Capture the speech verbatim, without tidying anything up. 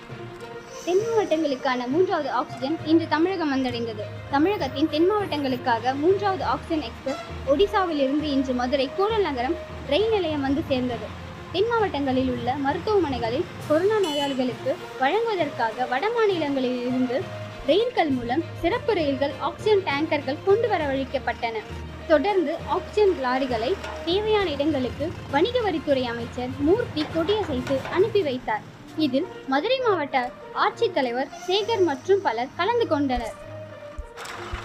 தென் மாவட்டங்களுக்கான மூன்றாவது ஆக்சிஜன் இன்று தமிழகம் வந்தடைந்தது. தமிழகத்தின் தென் மாவட்டங்களுக்காக மூன்றாவது ஆக்சிஜன் எக்ஸ்பிரஸ் ஒடிசாவிலிருந்து இன்று மதுரை கூடல் நகரம் ரயில் நிலையம் வந்து சேர்ந்தது. தென் மாவட்டங்களில் உள்ள மருத்துவமனைகளில் கொரோனா நோயாளிகளுக்கு வழங்குவதற்காக வட மாநிலங்களில் இருந்து ரயில்கள் மூலம் சிறப்பு ரயில்கள் ஆக்சிஜன் டேங்கர்கள் கொண்டு வரவழைக்கப்பட்டன. தொடர்ந்து ஆக்சிஜன் லாரிகளை தேவையான இடங்களுக்கு வணிக வரித்துறை அமைச்சர் மூர்த்தி கொடியசைத்து அனுப்பி வைத்தார். இதில் மதுரை மாவட்ட ஆட்சித்தலைவர் சேகர் மற்றும் பலர் கலந்து கொண்டனர்.